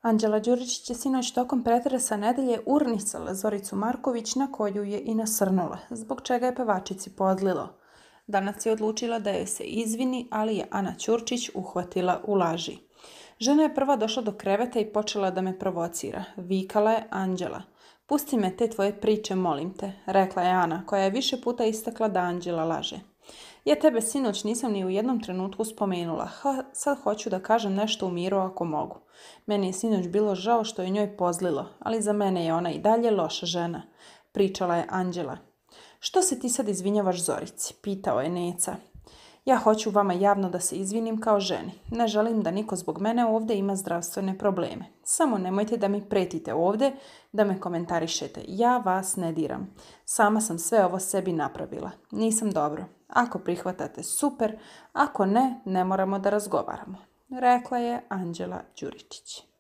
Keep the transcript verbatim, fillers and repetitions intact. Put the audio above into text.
Anđela Đuričić je sinoć tokom pretresa nedelje urnisala Zoricu Marković na koju je i nasrnula, zbog čega je pevačici podlilo. Danas je odlučila da joj se izvini, ali je Ana Ćurčić uhvatila u laži. Žena je prva došla do kreveta i počela da me provocira. Vikala je Anđela. Pusti me te tvoje priče, molim te, rekla je Ana, koja je više puta istakla da Anđela laže. Ja tebe sinoć nisam ni u jednom trenutku spomenula. Ha, sad hoću da kažem nešto u miru ako mogu. Meni je sinoć bilo žao što je njoj pozlilo, ali za mene je ona i dalje loša žena, pričala je Anđela. Što se ti sad izvinjavaš Zorici? Pitao je Neca. Ja hoću vama javno da se izvinim kao ženi. Ne želim da niko zbog mene ovdje ima zdravstvene probleme. Samo nemojte da mi pretite ovdje, da me komentarišete. Ja vas ne diram. Sama sam sve ovo sebi napravila. Nisam dobro. Ako prihvatate, super. Ako ne, ne moramo da razgovaramo, rekla je Anđela Đuričić.